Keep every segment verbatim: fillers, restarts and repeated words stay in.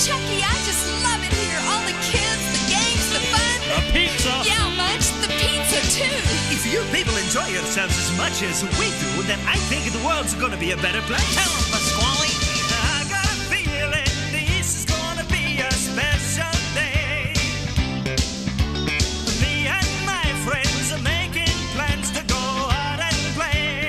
Chucky, I just love it here. All the kids, the games, the fun. The pizza. Yeah, much. The pizza, too. If you people enjoy yourselves as much as we do, then I think the world's gonna be a better place. Tell 'em, Pasquale. I got a feeling this is gonna be a special day. Me and my friends are making plans to go out and play.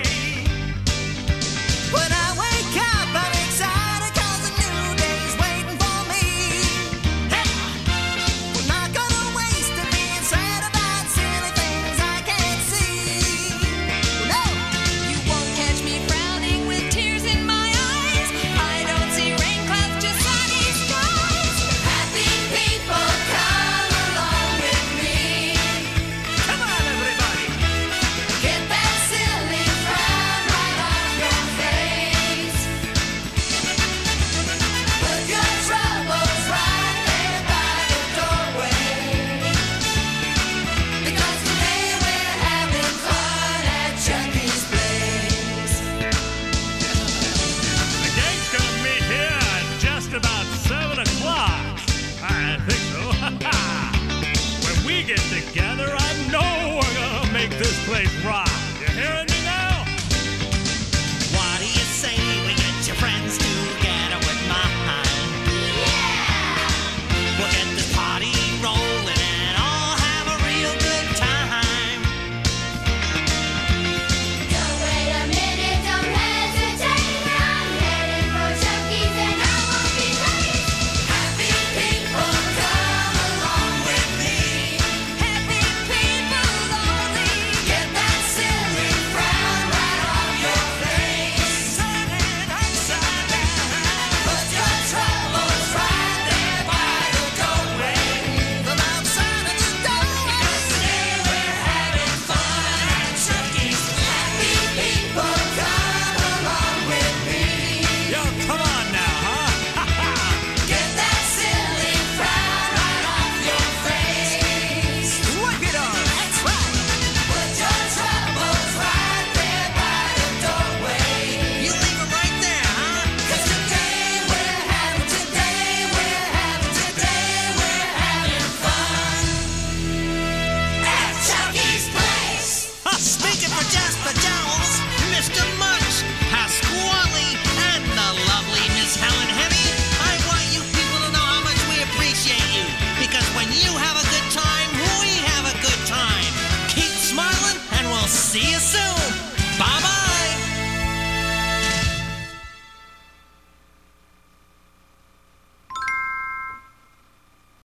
When I wake up, I'm excited 'cause a new day's waiting for me. Hey! We're not gonna waste it being sad about silly things I can't see. No! You won't catch me frowning with tears in my eyes. I don't see rain clouds, just sunny skies. Happy people, come along with me. Come on, everybody! Get that silly frown right off your face. Put your troubles right there by the doorway. Because today we're having fun at Chucky's place. The gang's gonna meet here at just about seven o'clock. I think so. When we get together, I know we're gonna make this place rock.